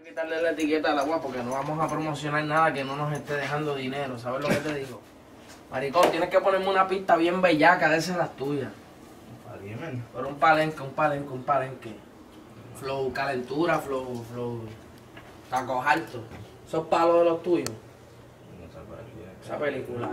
Quitarle la etiqueta al agua porque no vamos a promocionar nada que no nos esté dejando dinero. ¿Sabes lo que te digo? Maricón, tienes que ponerme una pista bien bellaca de esas las tuyas. Pero un palenque. Flow calentura, flow tacos altos. Esos palos de los tuyos. Esa película.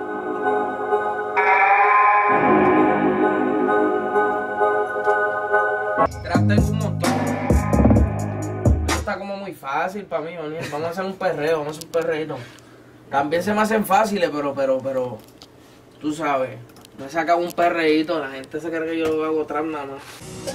Tengo un montón. Esto está como muy fácil para mí, Daniel. Vamos a hacer un perreo, vamos a hacer un perreíto. También se me hacen fáciles, pero tú sabes. Me saca un perreíto, la gente se cree que yo hago trap nada más.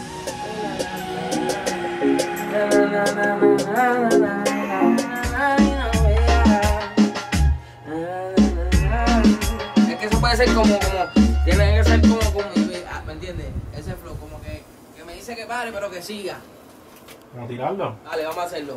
Es que eso puede ser como tiene que ser como, ¿me entiendes? Ese flow, como que me dice que pare, pero que siga. ¿Vamos a tirarlo? Dale, vamos a hacerlo.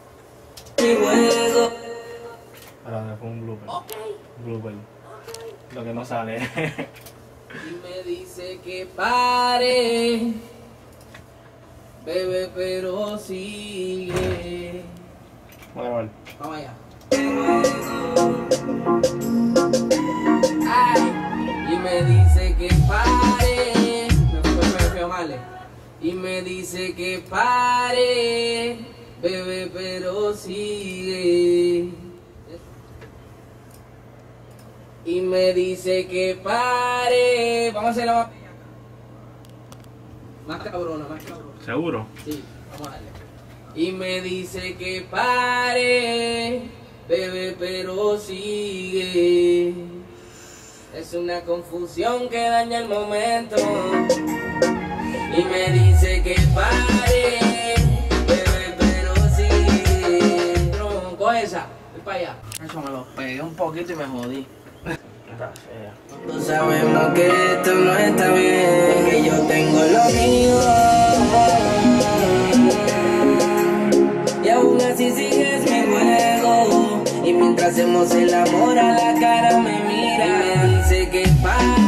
Ahora después un blooper. Ok. Blooper. Lo que no sale. Y me dice que pare, bebé, pero sigue. Vale. Vamos allá. Ay, y me dice que pare. Me fui a Male. Y me dice que pare, bebé, pero sigue. Y me dice que pare. Vamos a hacer la más cabrona. ¿Seguro? Sí, vamos a darle. Y me dice que pare, bebé, pero sigue. Es una confusión que daña el momento. Y me dice que pare, bebé, pero sigue. Coge esa, voy para allá. Eso me lo pegué un poquito y me jodí. Está fea. Todos sabemos que esto no está bien, que yo tengo lo mío. Y aún así sigues mi juego. Y mientras hacemos el amor a la cara me mira. Me dice que pare.